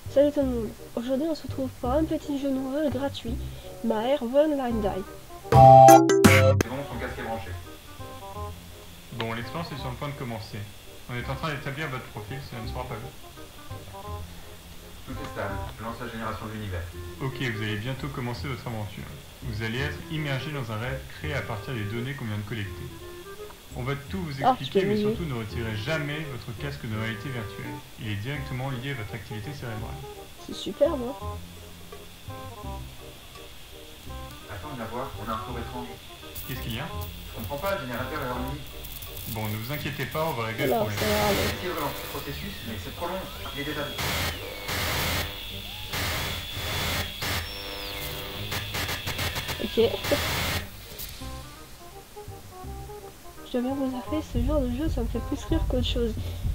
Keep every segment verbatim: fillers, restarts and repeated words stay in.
Salut tout le monde, aujourd'hui on se retrouve pour un petit jeu nouveau gratuit, Maer Von Landai. C'est bon, son casque est branché. Bon, l'expérience est sur le point de commencer. On est en train d'établir votre profil, cela ne sera pas long. Tout est stable, je lance la génération de l'univers. Ok, vous allez bientôt commencer votre aventure. Vous allez être immergé dans un rêve créé à partir des données qu'on vient de collecter. On va tout vous Ah, expliquer, je mais t'ai surtout ne retirez jamais votre casque de réalité virtuelle. Il est directement lié à votre activité cérébrale. C'est super, non? Attends de la voir, on a un tour étrange. Qu'est-ce qu'il y a? Je comprends pas, le générateur est ennuyé. Bon, ne vous inquiétez pas, on va régler le Alors, problème. ça va aller. J'ai essayé de relancer le processus, mais c'est trop long, il est déjà... Ok. Je dois bien vous avouer, ce genre de jeu, ça me fait plus rire qu'autre chose.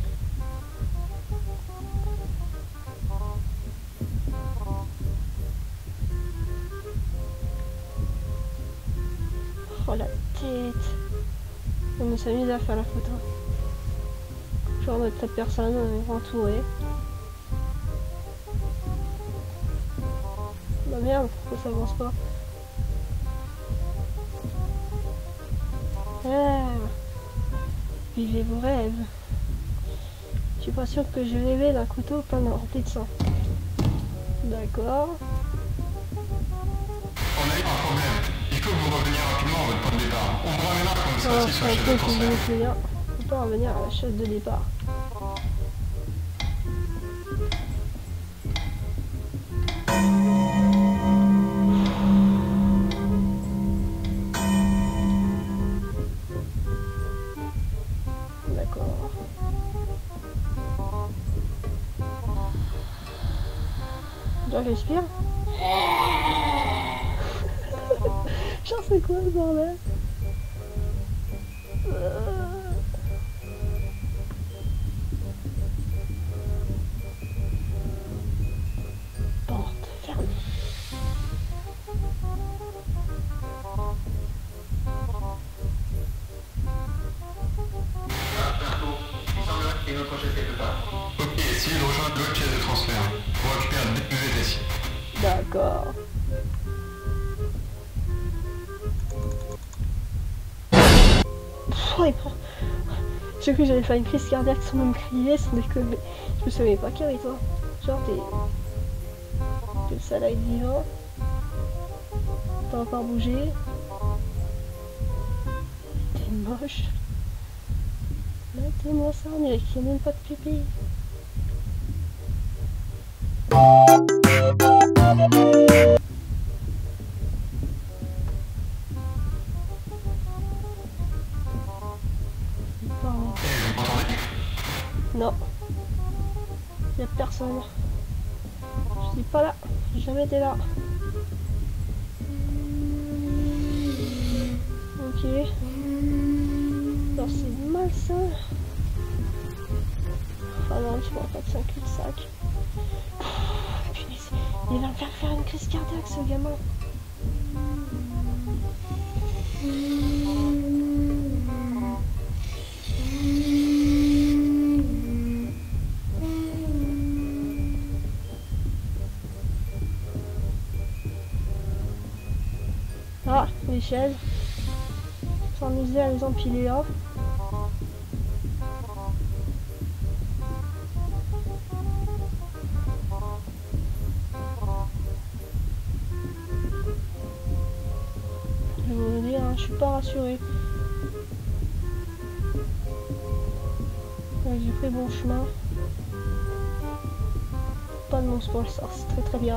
Oh la tête. On me s'amuse à faire la photo. Genre notre tête personne euh, entourée. Bah merde, pourquoi ça avance pas? Ah, vivez vos rêves. Je suis pas sûr que je rêvais d'un couteau plein de rempli de sang. D'accord. On a eu un problème. Il faut que vous reveniez rapidement à votre point de départ. On vous ramènera quand vous serez Ah, assis sur la un chaise peu de que je transfert. me souviens. On peut revenir à la chaise de départ. D'accord. Je respire. Genre c'est quoi ce bordel? Euh... Porte fermée. Ah, c'est un tour. Il semblerait qu'il y ait une autre chaise quelque part. Ok, essayez de rejoindre l'autre chaise de transfert. Pour récupérer dès que vous êtes assis. D'accord. Oh, il prend... J'ai cru que j'allais faire une crise cardiaque sans même crier, sans déconner. Je me savais pas qu'il y avait toi. Genre t'es... T'es le salade vivant. T'as encore bougé. T'es moche. Là t'es moi ça, on dirait qu'il n'y a même pas de pipi. Pardon. Eh, vous m'entendez? Non. Y'a personne. Je suis pas là. J'ai jamais été là. Ok. Alors c'est malsain. Ah non, je vois pas que c'est un cul-de-sac. Punaise, il va me faire faire une crise cardiaque ce gamin. Ah, les chaises. S'amuser à les empiler là. Je vais vous dire, hein, je suis pas rassurée. Ouais, j'ai pris bon chemin. Pas de monstre pour le sort, c'est très très bien.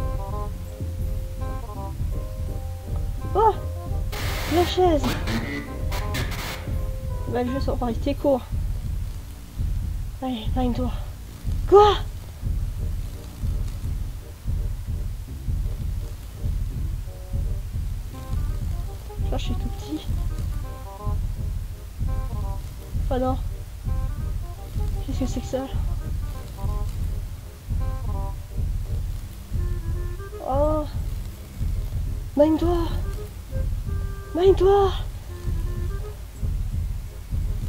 Oh, la chaise. Bah le jeu ça va rester court. Allez, baigne-toi. Quoi? Là je suis tout petit. Oh non. Qu'est-ce que c'est que ça? Oh. Baigne-toi. Baigne-toi.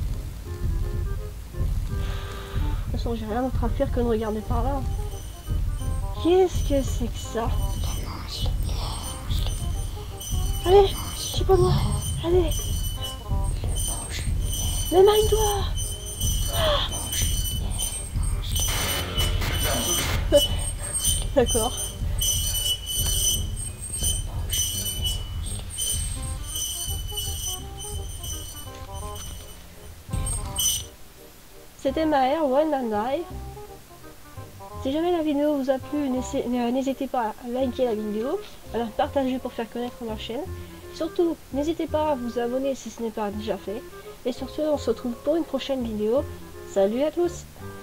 De toute façon, j'ai rien d'autre à faire que de regarder par là. Qu'est-ce que c'est que ça? Allez, je sais pas moi. Allez. Mais marie-toi. D'accord. C'était Maher, One and I. Si jamais la vidéo vous a plu, n'hésitez pas à liker la vidéo, à la partager pour faire connaître ma chaîne. Surtout, n'hésitez pas à vous abonner si ce n'est pas déjà fait. Et sur ce, on se retrouve pour une prochaine vidéo. Salut à tous!